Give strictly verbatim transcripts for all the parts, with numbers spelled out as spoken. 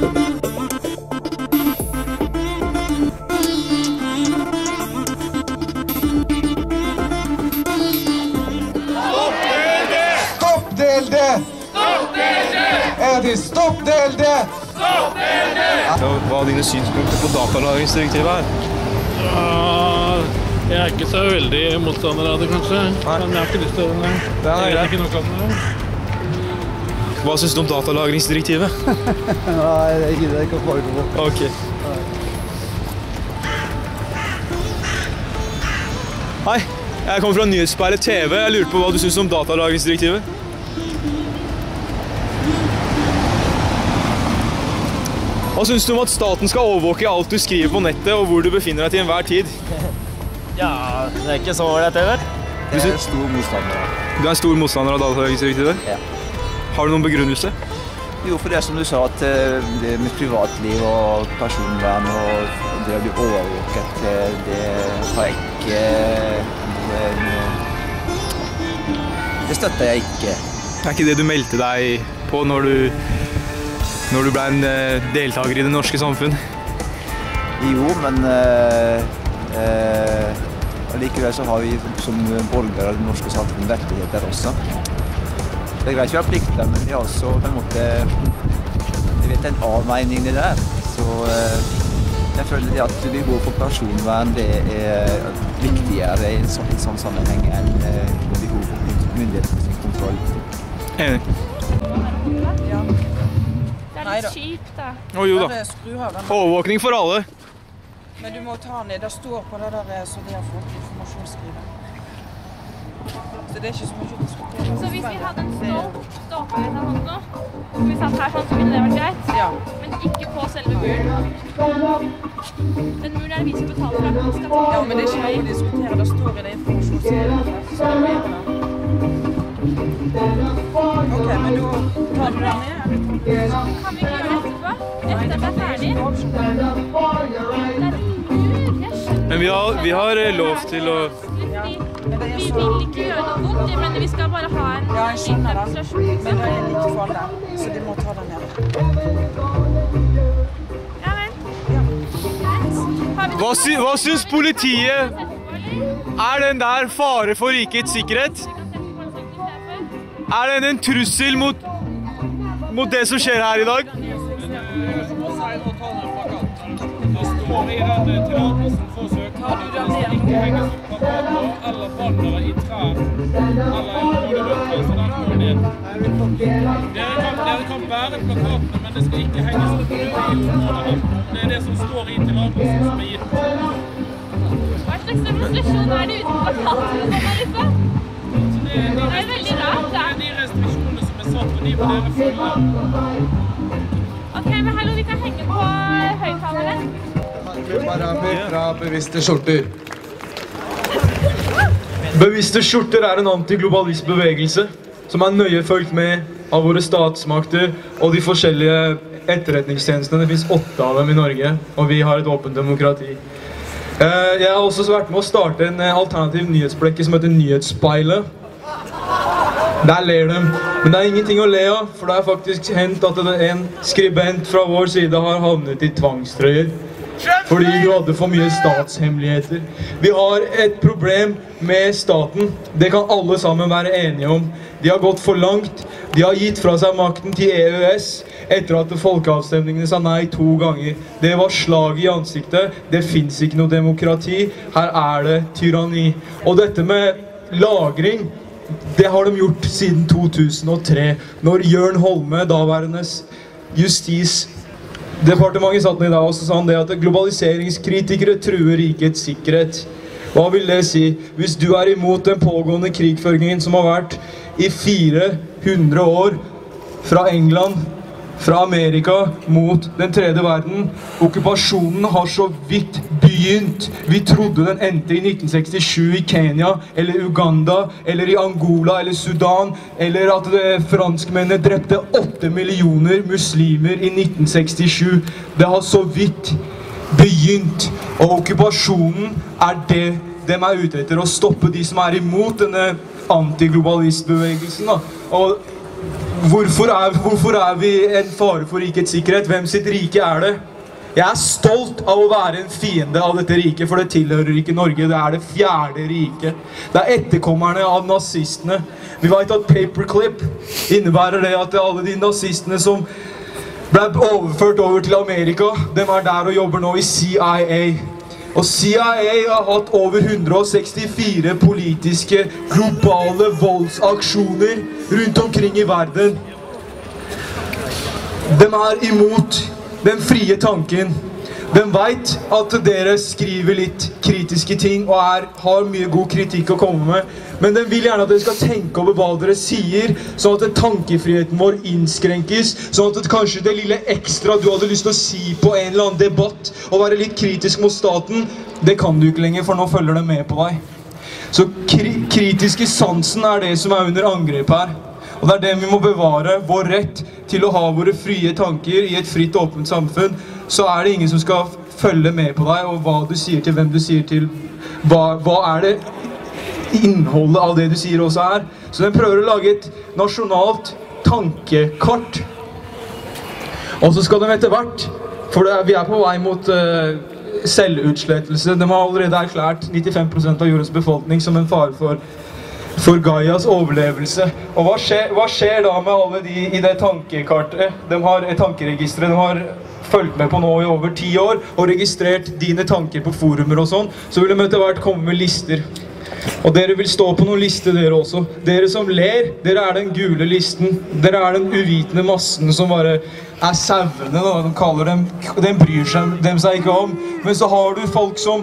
Stopp D L D! Edi, stopp D L D! Stopp D L D! Hva er dine synspunkter på datalagringsdirektivet her? Jeg er ikke så veldig motstander av det, kanskje. Men jeg har ikke lyst til det. Jeg vet ikke noe om det. Hva synes du om datalagringsdirektivet? Nei, det gidder jeg ikke å svare på. Ok. Hei, jeg kommer fra Nyhetsspeilet T V. Jeg lurer på hva du synes om datalagringsdirektivet. Hva synes du om at staten skal overvåke alt du skriver på nettet og hvor du befinner deg til enhver tid? Ja, det er ikke så ålreit, det vel? Du er en stor motstander. Du er en stor motstander av datalagringsdirektivet? Ja. Har du noen begrunnelse? Jo, for det er som du sa, at det med privatliv og personvern og det å bli overvåket, det har jeg ikke... Det støtter jeg ikke. Det er ikke det du meldte deg på når du, når du ble en deltaker i det norske samfunn? Jo, men... Eh, likevel så har vi som borgere av det norske samfunn rettigheter også. Det er greit vi har plikter, men vi har også på en måte, jeg vet, en avveining det der. Så eh, jeg føler at behov for personvern det er viktigere i en sånn, sånn sammenheng enn eh, behov for myndighetens kontroll. Enig. Ja. Det er litt kjipt da. Å jo da. Overvåkning for alle. Men du må ta ned, det står på det der så de har fått informasjonsskrivet. Så det er ikke så mye å diskutere. Så hvis vi hadde en stolt ståpøy av hånd nå, og vi satt her sånn, så ville det vært greit? Ja. Men ikke på selve muren. Den muren er det vi som betaler for at vi skal ta. Ja, men det er ikke noe å diskutere, det står i det informasjonsskrivet. Så det er det. Ok, men nå tar du den ned. Kan vi ikke gjøre det etterpå? Etter at det er ferdig? Det er en mur, jeg skjønner. Men vi har, vi har lov til å... Vi vil ikke gjøre noe vondt, men vi skal bare ha en ja, jeg skjønner det. Men det er like for alle, så de må ta den ned. Ja vel. Hva, sy hva synes politiet? Er den der fare for rikets sikkerhet? Er den en trussel mot, mot det som skjer her i dag? Det står i den tillatelsen for søknaden at det ikke henges opp plakater eller bannere i trær eller i hodet, så den går ned. Dere kan, dere kan bære plakatene, men det skal ikke henges opp i området. Det er det som står i tillatelsen som er gitt. Hva slags demonstrasjon er det uten plakatene som er ute? Det er veldig rart, da. Det er de restriksjonene som er satt, og de må dere følge. Ok, men hallo, vi kan henge på høyttalere. Paramer fra bevisste skjorter. Bevisste skjorter er en antiglobalismbevegelse som er nøye fulgt med av våre statsmakter og de forskjellige etterretningstjenestene. Det finnes åtte av dem i Norge, og vi har et åpent demokrati. Jeg har også vært med å starte en alternativ nyhetsblekke som heter Nyhetsspeilet. Der ler de, men det er ingenting å le av, for det er faktisk hendt at en skribent fra vår side har havnet i tvangstrøyer. Fordi du hadde for mye statshemmeligheter. Vi har et problem med staten. Det kan alle sammen være enige om. De har gått for langt. De har gitt fra seg makten til E U S etter at folkeavstemningene sa nei to ganger. Det var slag i ansiktet. Det finnes ikke noe demokrati. Her er det tyranni. Og dette med lagring, det har de gjort siden to tusen og tre. Når Jørn Holme, daværende justis Departementet satt ned i dag, og så sa han det at globaliseringskritikere truer rikets sikkerhet. Hva vil det si? Hvis du er imot den pågående krigføringen som har vært i fire hundre år fra England, fra Amerika mot den tredje verden, okkupasjonen har så vidt begynt. Vi trodde den endte i nitten sekstisju i Kenya, eller Uganda, eller i Angola, eller Sudan, eller at franskmennene drepte åtte millioner muslimer i nitten sekstisju. Det har så vidt begynt, og okkupasjonen er det de er ute etter, å stoppe de som er imot denne antiglobalistbevegelsen. Da. Og hvorfor er, hvorfor er vi en fare for rikets sikkerhet? Hvem sitt rike er det? Jeg er stolt av å være en fiende av dette riket, for det tilhører ikke Norge. Det er det fjerde riket. Det er etterkommerne av nazistene. Vi vet at paperclip innebærer det at alle de nazistene som ble overført over til Amerika, de er der og jobber nå i C I A. Og C I A har hatt over hundre og sekstifire politiske, globale voldsaksjoner rundt omkring i verden. De er imot den frie tanken. De vet at dere skriver litt kritiske ting og er, har mye god kritikk å komme med, men de vil gjerne at dere skal tenke over hva dere sier, sånn at tankefriheten vår innskrenkes, sånn at det kanskje det lille ekstra du hadde lyst til å si på en eller annen debatt og være litt kritisk mot staten, det kan du ikke lenger, for nå følger det med på deg. Så kri kritiske sansen er det som er under angrep her. Og det er det vi må bevare, vår rett til å ha våre frie tanker i et fritt, åpent samfunn. Så er det ingen som skal følge med på deg, og hva du sier til, hvem du sier til. Hva, hva er det innholdet av det du sier også er? Så den prøver å lage et nasjonalt tankekart. Og så skal de etter hvert, for det, vi er på vei mot uh, selvutslettelse. De har allerede erklært nittifem prosent av jordens befolkning som en fare for for Gaias overlevelse. Og hva skjer, hva skjer da med alle de i det tankekartet? De har et tankeregistre, de har fulgt med på nå i over ti år, og registrert dine tanker på forumer og sånn, så vil de etter hvert komme med lister. Og dere vil stå på noen lister dere også. Dere som ler, dere er den gule listen. Dere er den uvitende massen som bare er sauene, da. De kaller dem, den bryr seg, dem seg ikke om. Men så har du folk som,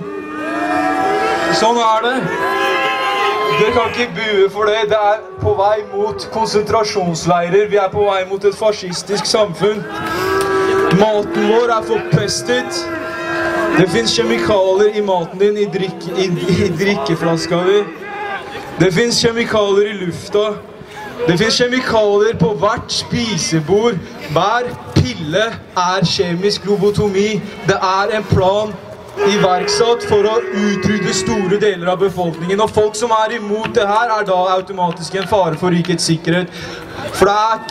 sånn er det. Dere kan ikke bue for det. Det er på vei mot konsentrasjonsleirer. Vi er på vei mot et fascistisk samfunn. Maten vår er forpestet. Det finnes kjemikalier i maten din, i, drikk, i, i drikkeflaska di. Det finnes kjemikalier i lufta. Det finnes kjemikalier på hvert spisebord. Hver pille er kjemisk lobotomi. Det er en plan iverksatt for å utrydde store deler av befolkningen. Og folk som er imot det her er da automatisk en fare for rikets sikkerhet. For det er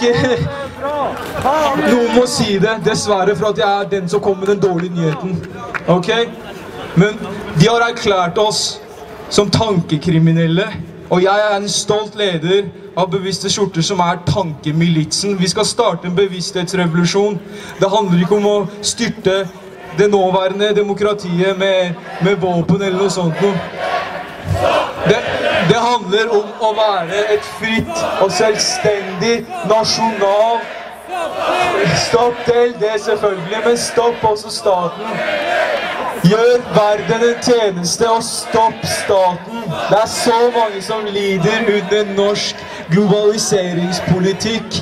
ikke... Noen må si det, dessverre, for at jeg er den som kommer med den dårlige nyheten. Ok? Men de har erklært oss som tankekriminelle, og jeg er en stolt leder av bevisste skjorter som er tankemilitsen. Vi skal starte en bevissthetsrevolusjon. Det handler ikke om å styrte det nåværende demokratiet med, med våpen eller noe sånt noe. Det, det handler om å være et fritt og selvstendig nasjonal. Stopp til det selvfølgelig, men stopp også staten. Gjør verden en tjeneste og stopp staten. Det er så mange som lider under norsk globaliseringspolitikk.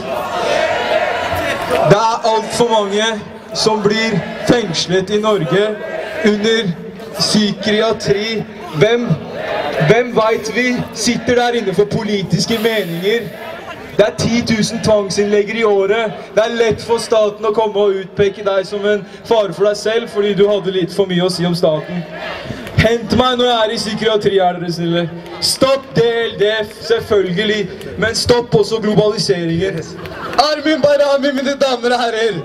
Det er alt for mange som blir fengslet i Norge under psykiatri. Hvem, hvem vet vi sitter der inne for politiske meninger? Det er ti tusen tvangsinnlegger i året. Det er lett for staten å komme og utpeke deg som en fare for deg selv, fordi du hadde litt for mye å si om staten. Hent meg når jeg er i psykiatri, er dere snille. Stopp D L D, selvfølgelig, men stopp også globaliseringen. Armin Barami, mine damer og herrer!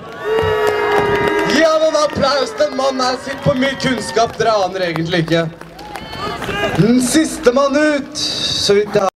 Gi han en applaus, den mannen her sitter på mye kunnskap dere aner egentlig ikke. Den siste mann ut, så vidt jeg har